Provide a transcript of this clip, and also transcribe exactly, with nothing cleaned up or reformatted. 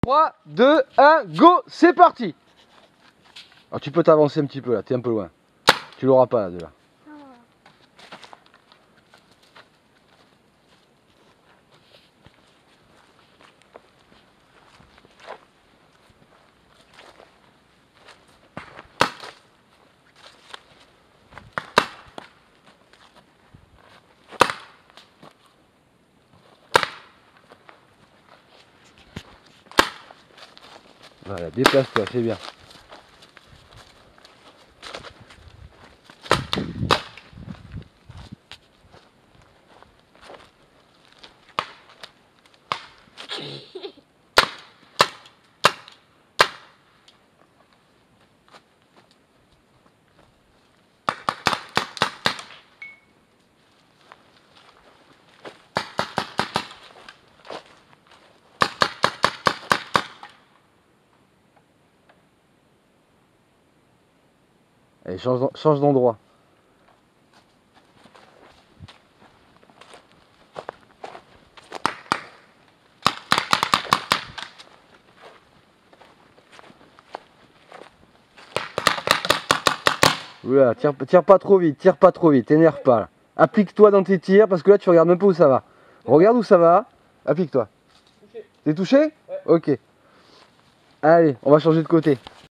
trois, deux, un, go, c'est parti. Alors tu peux t'avancer un petit peu là, t'es un peu loin. Tu l'auras pas là de là. Voilà, déplace-toi, c'est bien. Allez, change, change d'endroit. Oula, tire, tire pas trop vite, tire pas trop vite, t'énerve pas là. Applique-toi dans tes tirs parce que là tu regardes même pas où ça va. Regarde où ça va, applique-toi. T'es touché? Ouais. Ok. Allez, on va changer de côté.